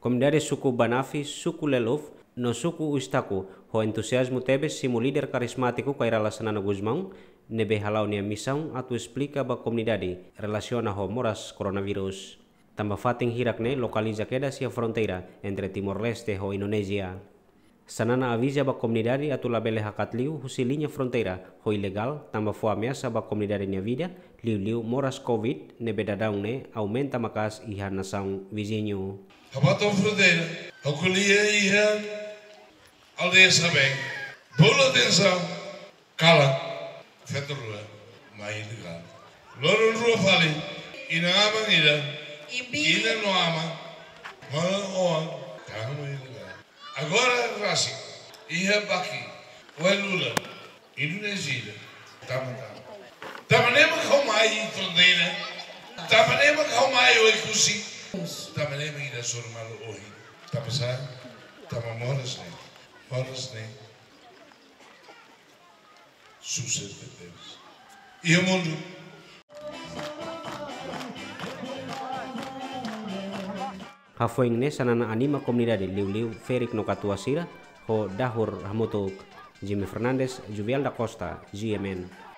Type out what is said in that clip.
Comunidade suku Banafi, suku Leluf, no suku Ustaku, ho entusiasmo tebes simu líder carismático kaira Lassanana Guzmão, nebe halau nia missão atu explica ba comunidade relaciona ho moras coronavirus. Tamba fating hirakne lokaliza queda sia fronteira entre Timor-Leste ho Indonesia. Sanana avisa ba comunidade atu labele hakatliu husi linha fronteira ho ilegal tamba fo ameaça ba comunidade nia vida liu moras covid nebe dadang ne aumenta makas iha nação vizinho. Abato fronteira, acolhia iha aldeia sabem, bola atenção, cala, feito rua, mais ilegal. Loro rua fali, ina ama ina no ama, mana oan, tahu ilegal. Agora Rasi, iha baki, Lula, Indonesia, tamanema kau mai fronteira, tamanema kau mai oi kusi. Tamanema ida sormal ohi. Tapasa, tamamoras ne. Success de Deus. E o mundo. Hafoing ne sanana anima comunidade liu Ferik no Katuasira ho dahur hamutuk Jimmy Fernandes, Juvial da Costa, GMN.